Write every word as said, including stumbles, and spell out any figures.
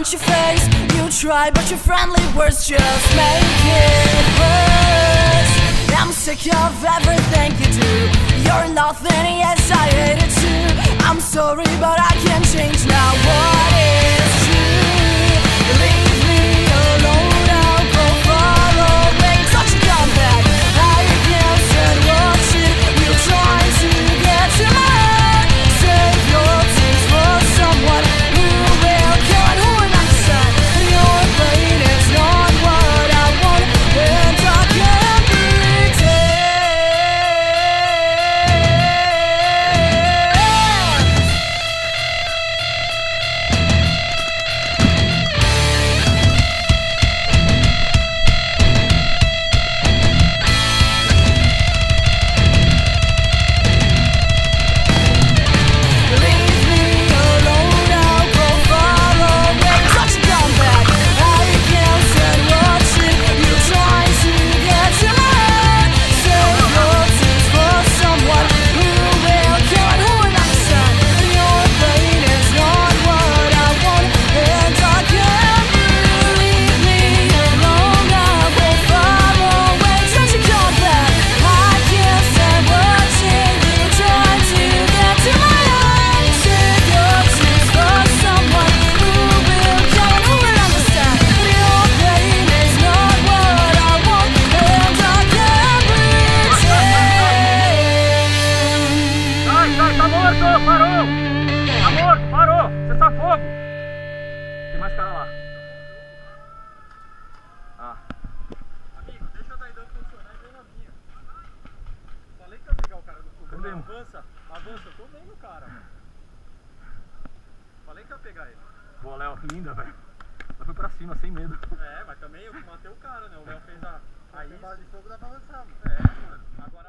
want your face. You try, but your friendly words just make it worse. I'm sick of everything you do. You're nothing, yes I hate it too. I'm sorry, but I can't change now. What is true? Leave me alone, I'll go far away. Don't you come back, I can't stand watching you trying to get to my heart. Save your tears for someone who will kill and who will understand. Your brain is not what I want, and I can't pretend. Avança, avança, eu tô vendo o cara. Falei que ia pegar ele. Pô, Léo, que linda, velho. Ela foi pra cima, sem medo. É, mas também eu matei o cara, né? O Léo fez a. Aí. Bala de fogo dá pra avançar, mano. É, mano. Agora.